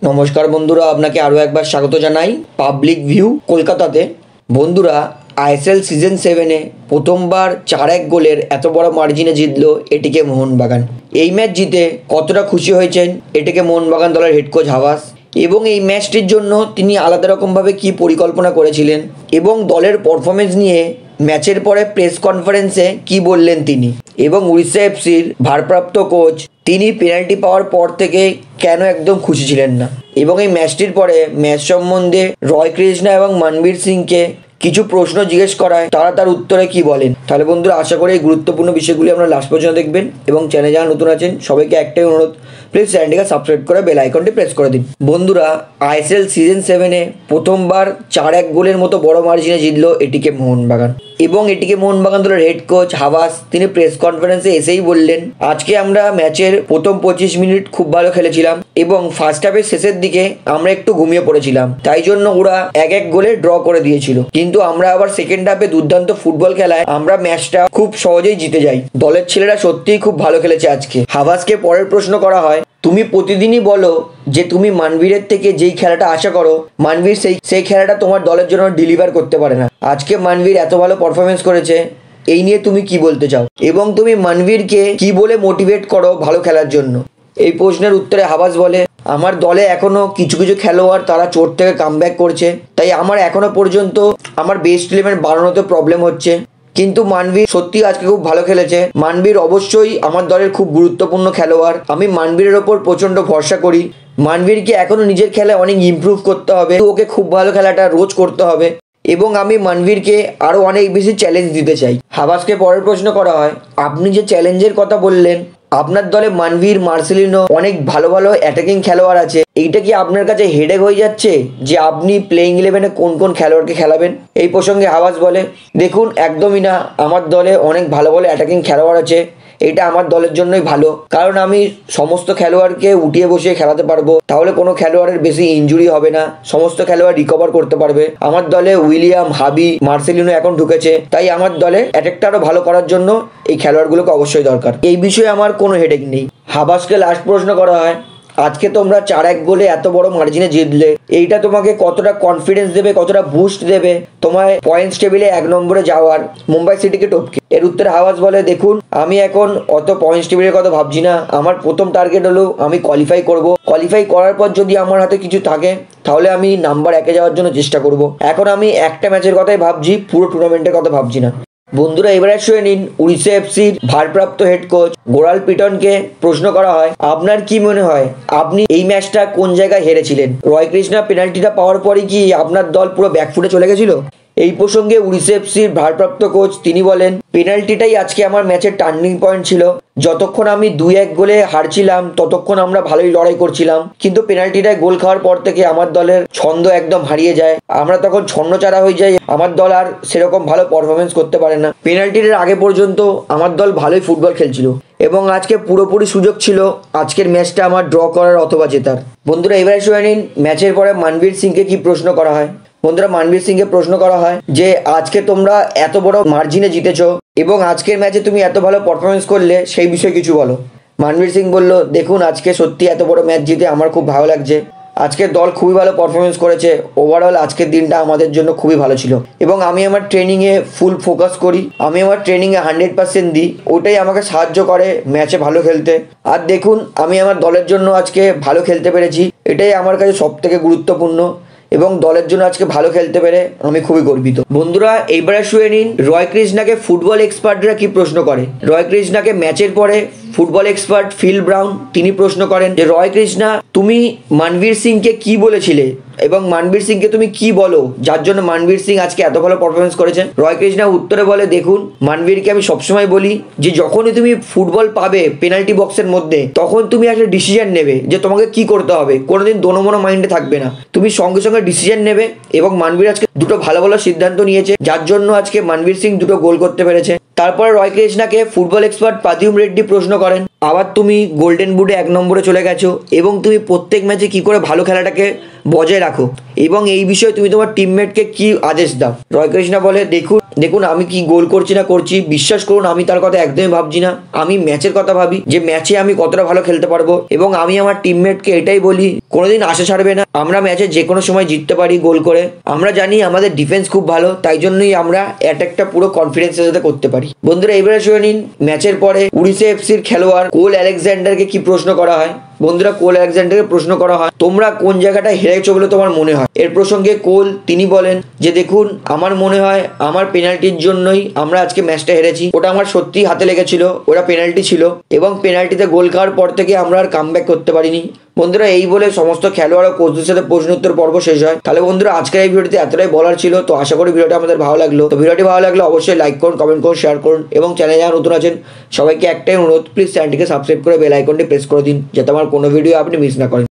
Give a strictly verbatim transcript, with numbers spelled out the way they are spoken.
নমস্কার বন্ধুরা, আপনাকে আরও একবার স্বাগত জানাই পাবলিক ভিউ কলকাতাতে। বন্ধুরা, আইএসএল সিজন সেভেনে প্রথমবার চার এক গোলের এত বড় মার্জিনে জিতলো এটিকে মোহনবাগান। এই ম্যাচ জিতে কতটা খুশি হয়েছেন এটিকে মোহনবাগান দলের হেড কোচ হাবাস, এবং এই ম্যাচটির জন্য তিনি আলাদা রকমভাবে কী পরিকল্পনা করেছিলেন এবং দলের পারফরমেন্স নিয়ে ম্যাচের পরে প্রেস কনফারেন্সে কি বললেন তিনি, এবং উড়িষ্যা এফসির ভারপ্রাপ্ত কোচ তিনি পেনাল্টি পাওয়ার পর থেকে কেন একদম খুশি ছিলেন না, এবং এই ম্যাচটির পরে ম্যাচ সম্বন্ধে রয় কৃষ্ণা এবং মনবীর সিংকে কিছু প্রশ্ন জিজ্ঞেস করায় তারা তার উত্তরে কি বলেন। তাহলে বন্ধুরা, আশা করি এই গুরুত্বপূর্ণ বিষয়গুলি আপনারা লাস্ট পর্যন্ত দেখবেন, এবং চ্যানেলে যারা নতুন আছেন সবাইকে একটাই অনুরোধ, প্লিজ চ্যানেলটিকে সাবস্ক্রাইব করে বেল আইকনটি প্রেস করে দিন। বন্ধুরা, আইএসএল সিজন সেভেনে প্রথমবার চার এক গোলের মতো বড় মার্জিনে জিতলো এটিকে মোহনবাগান, এবং এটিকে মোহনবাগান দলের হেড কোচ হাবাস তিনি প্রেস কনফারেন্সে এসেই বললেন, আজকে আমরা ম্যাচের প্রথম পঁচিশ মিনিট খুব ভালো খেলেছিলাম এবং ফার্স্ট হাফের শেষের দিকে আমরা একটু ঘুমিয়ে পড়েছিলাম, তাই জন্য ওরা এক এক গোলে ড্র করে দিয়েছিল, কিন্তু আমরা আবার সেকেন্ড হাফে দুর্দান্ত ফুটবল খেলায় আমরা ম্যাচটা খুব সহজেই জিতে যাই। দলের ছেলেরা সত্যিই খুব ভালো খেলেছে আজকে। হাবাসকে পরের প্রশ্ন করা হয়, তুমি প্রতিদিনই বলো যে তুমি মানবীরের থেকে যেই খেলাটা আশা করো মানবীর সেই সেই খেলাটা তোমার দলের জন্য ডেলিভার করতে পারে না। আজকে মানবীর এত ভালো পারফরমেন্স করেছে, এই নিয়ে তুমি কি বলতে চাও, এবং তুমি মানবীরকে কি বলে মোটিভেট করো ভালো খেলার জন্য? এই প্রশ্নের উত্তরে হাবাস বলে, আমার দলে এখনও কিছু কিছু খেলোয়াড় তারা চোট থেকে কামব্যাক করছে, তাই আমার এখনও পর্যন্ত আমার বেস্ট ইলেভেন বানানোতে প্রবলেম হচ্ছে, কিন্তু মানবীর সত্যি আজকে খুব ভালো খেলেছে। মানবীর অবশ্যই আমার দলের খুব গুরুত্বপূর্ণ খেলোয়াড়, আমি মানবীরের ওপর প্রচণ্ড ভরসা করি। মানবীরকে এখনও নিজের খেলায় অনেক ইমপ্রুভ করতে হবে, ওকে খুব ভালো খেলাটা রোজ করতে হবে, এবং আমি মানবীরকে আরও অনেক বেশি চ্যালেঞ্জ দিতে চাই। হাবাসকে পরের প্রশ্ন করা হয়, আপনি যে চ্যালেঞ্জের কথা বললেন, আপনার দলে মানবীর, মার্সেলিনো অনেক ভালো ভালো অ্যাটাকিং খেলোয়াড় আছে, এইটা কি আপনার কাছে হেডেক হয়ে যাচ্ছে যে আপনি প্লেইং ইলেভেনে কোন কোন খেলোয়াড়কে খেলাবেন? এই প্রসঙ্গে হাবাস বলে, দেখুন একদমই না, আমার দলে অনেক ভালো ভালো অ্যাটাকিং খেলোয়াড় আছে, এটা আমার দলের জন্যই ভালো, কারণ আমি সমস্ত খেলোয়াড়কে উঠিয়ে বসিয়ে খেলাতে পারবো, তাহলে কোনো খেলোয়াড়ের বেশি ইনজুরি হবে না, সমস্ত খেলোয়াড় রিকভার করতে পারবে। আমার দলে উইলিয়াম, হাবি, মার্সেলিনো এখন ঢুকেছে, তাই আমার দলে অ্যাটাকটা আরও ভালো করার জন্য এই খেলোয়াড়গুলোকে অবশ্যই দরকার, এই বিষয়ে আমার কোনো হেডেক নেই। হাবাসকে লাস্ট প্রশ্ন করা হয়, আজকে তোমরা চার এক গোলে এত বড় মার্জিনে জিতলে, এইটা তোমাকে কতটা কনফিডেন্স দেবে, কতটা বুস্ট দেবে তোমায় পয়েন্টস টেবিলে এক নম্বরে যাওয়ার মুম্বাই সিটিকে টপকে? এর উত্তরে হাবাস বলে, দেখুন আমি এখন অত পয়েন্টস টেবিলের কথা ভাবছি না, আমার প্রথম টার্গেট হলো আমি কোয়ালিফাই করব, কোয়ালিফাই করার পর যদি আমার হাতে কিছু থাকে তাহলে আমি নাম্বার একে যাওয়ার জন্য চেষ্টা করব। এখন আমি একটা ম্যাচের কথাই ভাবছি, পুরো টুর্নামেন্টের কথা ভাবছি না। বন্ধুরা, এবারে শুনে নিন উড়িষ্যা এফসির ভারপ্রাপ্ত হেড কোচ গোরাল পিটনকে প্রশ্ন করা হয়, আপনার কি মনে হয় আপনি এই ম্যাচটা কোন জায়গায় হেরেছিলেন? রয় কৃষ্ণা পেনাল্টিটা পাওয়ার পরে কি আপনার দল পুরো ব্যাকফুটে চলে গেছিল? এই প্রসঙ্গে উড়িষ্যা এফসির ভারপ্রাপ্ত কোচ তিনি বলেন, পেনাল্টিটাই আজকে আমার ম্যাচের টার্নিং পয়েন্ট ছিল। যতক্ষণ আমি দুই এক গোলে হারছিলাম ততক্ষণ আমরা ভালোই লড়াই করছিলাম, কিন্তু পেনাল্টিটায় গোল খাওয়ার পর থেকে আমার দলের ছন্দ একদম হারিয়ে যায়, আমরা তখন ছন্নছাড়া হয়ে যাই, আমার দল আর সেরকম ভালো পারফরমেন্স করতে পারে না। পেনাল্টির আগে পর্যন্ত আমার দল ভালোই ফুটবল খেলছিল, এবং আজকে পুরোপুরি সুযোগ ছিল আজকের ম্যাচটা আমার ড্র করার অথবা জেতার। বন্ধুরা, এবারে শুনে নিন ম্যাচের পরে মনবীর সিংকে কি প্রশ্ন করা হয়। বন্ধুরা, মনবীর সিংকে প্রশ্ন করা হয় যে আজকে তোমরা এত বড় মার্জিনে জিতেছো এবং আজকের ম্যাচে তুমি এত ভালো পারফরমেন্স করলে, সেই বিষয়ে কিছু বলো। মনবীর সিং বলল, দেখুন আজকে সত্যি এত বড় ম্যাচ জিতে আমার খুব ভালো লাগছে, আজকের দল খুবই ভালো পারফরমেন্স করেছে, ওভারঅল আজকের দিনটা আমাদের জন্য খুবই ভালো ছিল, এবং আমি আমার ট্রেনিংয়ে ফুল ফোকাস করি, আমি আমার ট্রেনিংয়ে হান্ড্রেড পার্সেন্ট দিই, ওটাই আমাকে সাহায্য করে ম্যাচে ভালো খেলতে। আর দেখুন আমি আমার দলের জন্য আজকে ভালো খেলতে পেরেছি, এটাই আমার কাছে সব থেকে গুরুত্বপূর্ণ, এবং দলের জন্য আজকে ভালো খেলতে পেরে আমি খুবই গর্বিত। বন্ধুরা, এইবারে শুয়ে নিন রয় কৃষ্ণাকে ফুটবল এক্সপার্টরা কি প্রশ্ন করে। রয় কৃষ্ণাকে ম্যাচের পরে ফুটবল এক্সপার্ট ফিল ব্রাউন তিনি প্রশ্ন করেন যে, রয় কৃষ্ণা তুমি মনবীর সিংকে কি বলেছিলে এবং মনবীর সিংকে তুমি কি বলো যার জন্য মনবীর সিং আজকে এত ভালো পারফরমেন্স করেছেন? রয় কৃষ্ণা উত্তরে বলে, দেখুন মনবীরকে আমি সবসময় বলি যে যখনই তুমি ফুটবল পাবে পেনাল্টি বক্সের মধ্যে, তখন তুমি একটা ডিসিশন নেবে যে তোমাকে কি করতে হবে, কোনোদিন দোনোমনো মাইন্ডে থাকবে না, তুমি সঙ্গে সঙ্গে ডিসিশন নেবে, এবং মনবীর আজকে দুটো ভালো ভালো সিদ্ধান্ত নিয়েছে যার জন্য আজকে মনবীর সিং দুটো গোল করতে পেরেছে। তারপরে রয় কৃষ্ণাকে ফুটবল এক্সপার্ট পাদিউম রেড্ডি প্রশ্ন করেন, আবার তুমি গোল্ডেন বুটে এক নম্বরে চলে গেছো এবং তুমি প্রত্যেক ম্যাচে কি করে ভালো খেলাটাকে বজায় রাখো এবং এই বিষয়ে তুমি তোমার টিমমেটকে কি আদেশ দাও? রয় কৃষ্ণা বলে, দেখুন দেখুন আমি কি গোল করছি না করছি, বিশ্বাস করুন আমি তার কথা একদমই ভাবছি না, আমি ম্যাচের কথা ভাবি যে ম্যাচে আমি কতটা ভালো খেলতে পারবো, এবং আমি আমার টিমমেটকে এটাই বলি কোনোদিন আশা ছাড়বে না, আমরা ম্যাচে যে কোনো সময় জিততে পারি গোল করে। আমরা জানি আমাদের ডিফেন্স খুব ভালো, তাই জন্যই আমরা অ্যাটাকটা পুরো কনফিডেন্সের সাথে করতে পারি। বন্ধুরা এবারে শুনে নিন ম্যাচের পরে উড়িষ্যা এফসির খেলোয়াড় কোল আলেকজান্ডারকে কি প্রশ্ন করা হয়। বন্ধুরা কোল আলেকজান্ডারকে প্রশ্ন করা হয়, তোমরা কোন জায়গাটা হেরেছো বলে তোমার মনে হয়। এর প্রসঙ্গে কোল তিনি বলেন যে দেখুন, আমার মনে হয় আমার পেনাল্টির জন্যই আমরা আজকে ম্যাচটা হেরেছি। ওটা আমার সত্যি হাতে লেগেছিল, ওটা পেনাল্টি ছিল এবং পেনাল্টিতে গোল খাওয়ার পর থেকে আমরা আর কামব্যাক করতে পারিনি। বন্ধুরা এই বলে সমস্ত খেলোয়াড় ও কোচদের সাথে প্রশ্ন উত্তর পর্ব শেষ হয়। তাহলে বন্ধুরা আজকের এই ভিডিওতে এতটাই বলার ছিল। তো আশা করি ভিডিওটা আমাদের ভালো লাগলো। তো ভিডিওটি ভালো লাগলে অবশ্যই লাইক করুন, কমেন্ট করুন, শেয়ার করুন এবং চ্যানেলে যারা নতুন আছেন সবাইকে একটাই অনুরোধ, প্লিজ চ্যানেলটিকে সাবস্ক্রাইব করে বেল আইকনটি প্রেস করে দিন যাতে আমার কোনো ভিডিও আপনি মিস না করেন।